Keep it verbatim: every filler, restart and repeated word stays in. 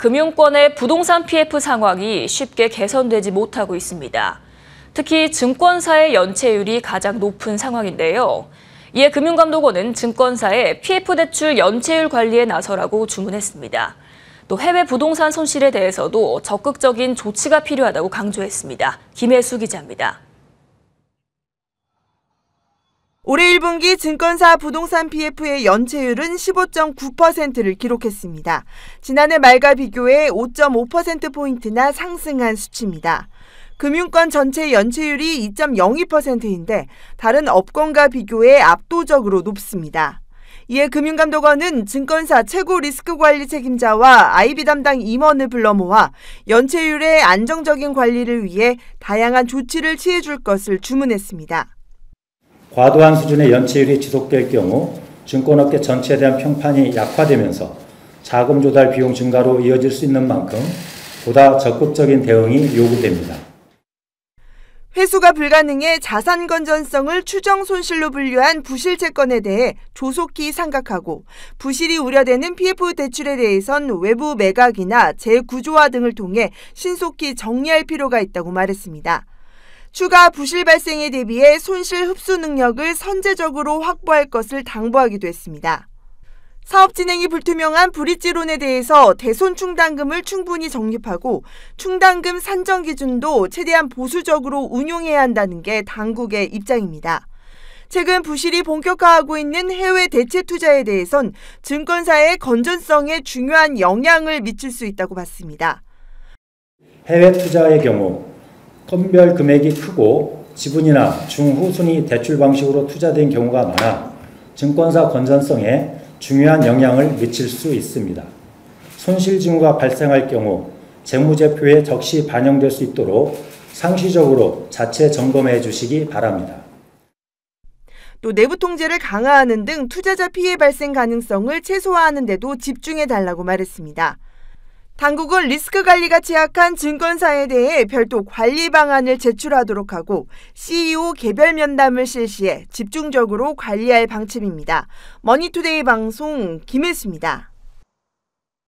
금융권의 부동산 피에프 상황이 쉽게 개선되지 못하고 있습니다. 특히 증권사의 연체율이 가장 높은 상황인데요. 이에 금융감독원은 증권사의 피에프 대출 연체율 관리에 나서라고 주문했습니다. 또 해외 부동산 손실에 대해서도 적극적인 조치가 필요하다고 강조했습니다. 김혜수 기자입니다. 올해 일 분기 증권사 부동산 피에프의 연체율은 십오 점 구 퍼센트를 기록했습니다. 지난해 말과 비교해 오 점 오 퍼센트포인트나 상승한 수치입니다. 금융권 전체 연체율이 이 점 영이 퍼센트인데 다른 업권과 비교해 압도적으로 높습니다. 이에 금융감독원은 증권사 최고 리스크관리 책임자와 아이비 담당 임원을 불러 모아 연체율의 안정적인 관리를 위해 다양한 조치를 취해줄 것을 주문했습니다. 과도한 수준의 연체율이 지속될 경우 증권업계 전체에 대한 평판이 약화되면서 자금 조달 비용 증가로 이어질 수 있는 만큼 보다 적극적인 대응이 요구됩니다. 회수가 불가능해 자산 건전성을 추정 손실로 분류한 부실 채권에 대해 조속히 상각하고 부실이 우려되는 피에프 대출에 대해선 외부 매각이나 재구조화 등을 통해 신속히 정리할 필요가 있다고 말했습니다. 추가 부실 발생에 대비해 손실 흡수 능력을 선제적으로 확보할 것을 당부하기도 했습니다. 사업 진행이 불투명한 브릿지론에 대해서 대손 충당금을 충분히 적립하고 충당금 산정 기준도 최대한 보수적으로 운용해야 한다는 게 당국의 입장입니다. 최근 부실이 본격화하고 있는 해외 대체 투자에 대해선 증권사의 건전성에 중요한 영향을 미칠 수 있다고 봤습니다. 해외 투자의 경우 건별 금액이 크고 지분이나 중후순위 대출 방식으로 투자된 경우가 많아 증권사 건전성에 중요한 영향을 미칠 수 있습니다. 손실 징후가 발생할 경우 재무제표에 적시 반영될 수 있도록 상시적으로 자체 점검해 주시기 바랍니다. 또 내부 통제를 강화하는 등 투자자 피해 발생 가능성을 최소화하는 데도 집중해 달라고 말했습니다. 당국은 리스크 관리가 취약한 증권사에 대해 별도 관리 방안을 제출하도록 하고 씨이오 개별 면담을 실시해 집중적으로 관리할 방침입니다. 머니투데이 방송 김혜수입니다.